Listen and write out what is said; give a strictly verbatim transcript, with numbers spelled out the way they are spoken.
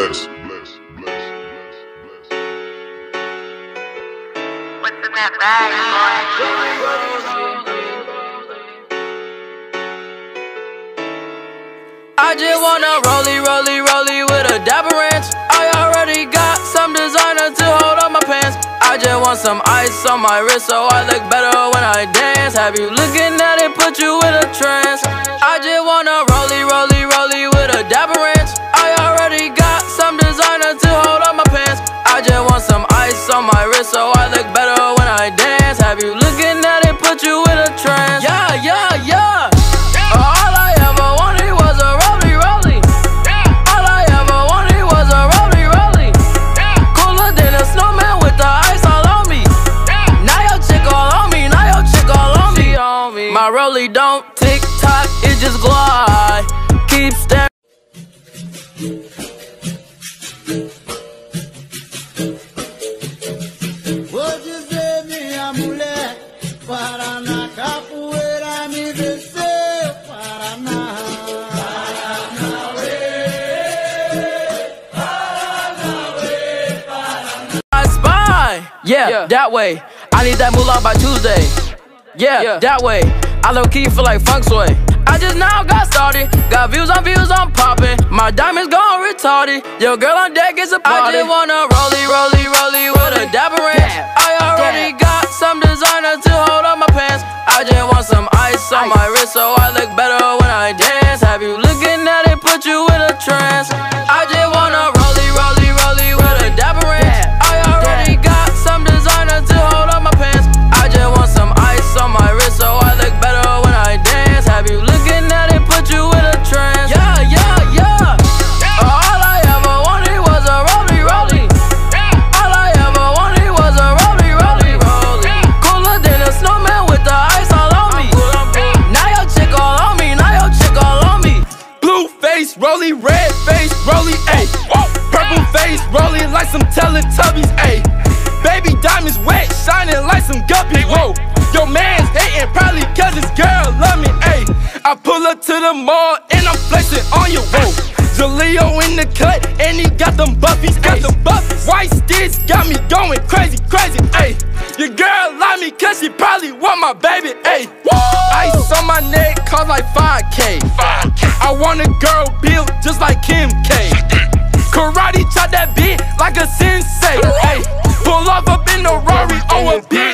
bless, bless, bless, bless, bless. What's in that bag, boy? I just wanna rollie, rollie, rollie with a dapper ranch. I already got some designer to hold on my pants. I just want some ice on my wrist so I look better when I dance. Have you looking at it, put you in a trance. I just wanna rollie, rollie, rollie with a dapper ranch. I already got some designer to hold on my pants. I just want some ice on my wrist so I look better when I dance. Have you looking at it, put you in a trance. Yeah, yeah, yeah. All I ever wanted was a rollie, rollie. All I ever wanted was a rollie, rollie. Cooler than a snowman with the ice all on me. Now your chick all on me, now your chick all on me. On me. My rollie don't tick tock, it just glide. Keep staring. Hoje vê minha mulher, Paraná, capoeira me desceu, Paraná. Paranauê, Paranauê, I spy, yeah, yeah, that way. I need that moolah by Tuesday. Yeah, yeah, that way. I low key feel like funk sway. I just now got started. Got views on views, I'm popping. My diamonds gone retarded. Your girl on deck is a party. I just wanna rollie, rollie, rollie with a dapper ranch. I already got some designer to hold on my pants. I just want some ice on my wrist so I look better when I dance. Have you looking at it, put you in a trance. I just wanna rollie, rollie, rollie with a dapper ranch. I already got some designer to hold on my pants. I just want some ice on my wrist so I look better when I dance. Have you looking at it, put you in a trance. Yeah, yeah, yeah. All I ever wanted was a rollie, rollie. All I ever wanted was a rollie, rollie, rollie. Cooler than a snowman with the ice all on me. Now your chick all on me, now your chick all on me. Blue face, rollie, red face, rollie, ayy. Purple face, rolling like some Teletubbies, ayy. Baby diamonds wet, shining like some guppies, whoa. Your man's hating probably cause his girl love me, ayy. I pull up to the mall and I'm flexing on you, whoa. Jaleo in the cut and he got them buffies, got them buffies. White sticks got me going crazy, crazy, ayy. Your girl love me cause she probably want my baby, ayy. Ice on my neck cost like five K. I want a girl built just like Kim K. Karate chop that beat like a sensei, ayy. Pull off up in the Rari, oh a bitch.